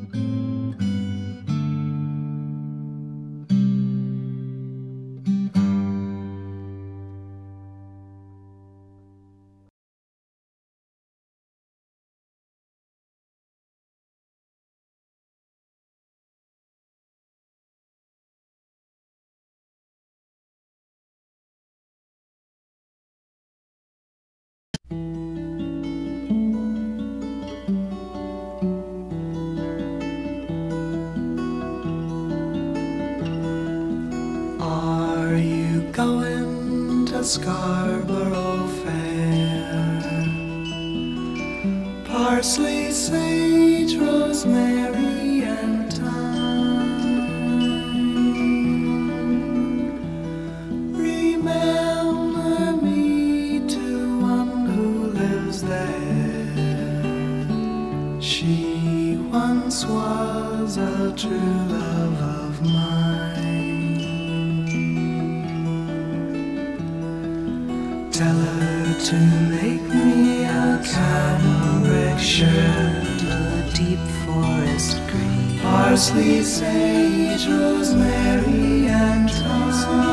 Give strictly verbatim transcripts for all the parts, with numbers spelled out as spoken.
Are you going to Scarborough Fair? Parsley, sage, rosemary, and thyme. Remember me to one who lives there. She once was a true love of mine. Tell her to make me a cambric shirt, a deep forest green, parsley, sage, rosemary, and thyme,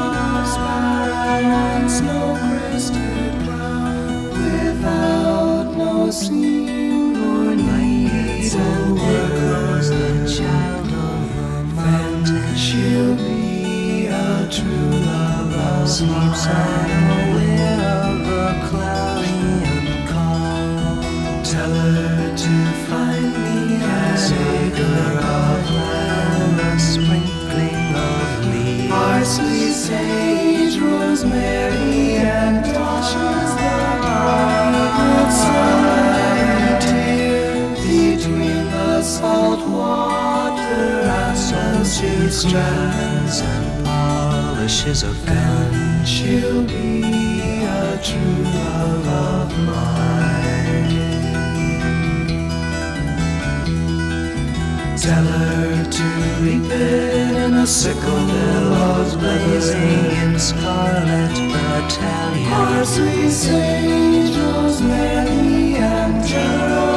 and snow-crested brown, without no seam or need or work. the child of the mountain, She'll be a true love of sleeps mine. unaware of the cloudy and calm. Tell her to find me an acre of land, a sprinkling of leaves, parsley, sage, rosemary, and touches the bright sunlight here between the salt water and the sea strands, and polishes a gun. she'll be a true love of mine. Tell her to reap it in a sickle, billows Blazing blazing, in scarlet battalion, parsley, sage, rosemary, and thyme.